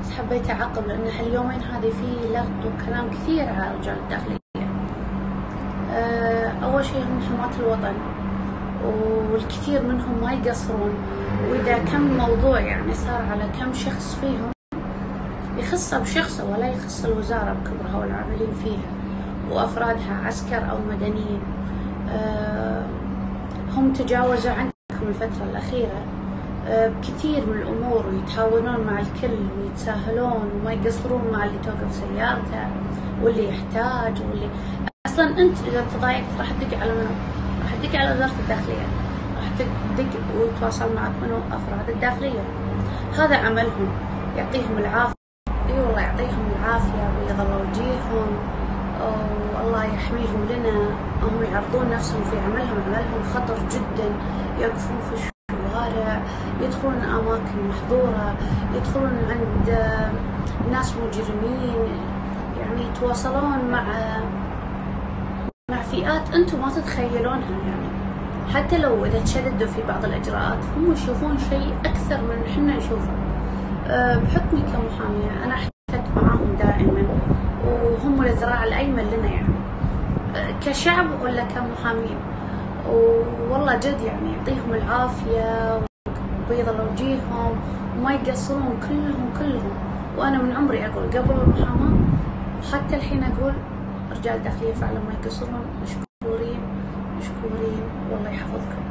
بس حبيت أعقب لأن هاليومين هذه في لغط وكلام كثير على رجال الداخلية. أول شيء هم حماة الوطن، والكثير منهم ما يقصرون، وإذا كم موضوع يعني صار على كم شخص فيهم يخصه بشخصه ولا يخص الوزارة بكبرها والعاملين فيها وأفرادها عسكر أو مدنيين. هم تجاوزوا عنكم الفترة الأخيرة بكثير من الأمور، ويتهاونون مع الكل ويتساهلون وما يقصرون مع اللي توقف سيارته واللي يحتاج واللي أصلا أنت إذا تضايقت راح تدق على منو؟ راح تدق على وزارة الداخلية، راح تدق وتواصل معك منو؟ أفراد الداخلية. هذا عملهم، يعطيهم العافية. اي والله يعطيهم العافية ويظلوا وجيههم والله يحميهم لنا. هم يعرضون نفسهم في عملهم خطر جدا، يوقفون في الشوارع، يدخلون أماكن محظورة، يدخلون عند ناس مجرمين، يعني يتواصلون مع فئات انتم ما تتخيلونها. يعني حتى لو اذا تشددوا في بعض الاجراءات هم يشوفون شيء اكثر من احنا نشوفه. بحكمي كمحامية أنا احتكت معاهم دائما، وهم الذراع الأيمن لنا يعني كشعب ولا كمحامين. والله جد يعني يعطيهم العافية وبيض وجيههم وما يقصرون كلهم. وأنا من عمري أقول قبل المحاماة وحتى الحين أقول رجال الداخلية فعلا ما يقصرون. مشكورين والله يحفظكم.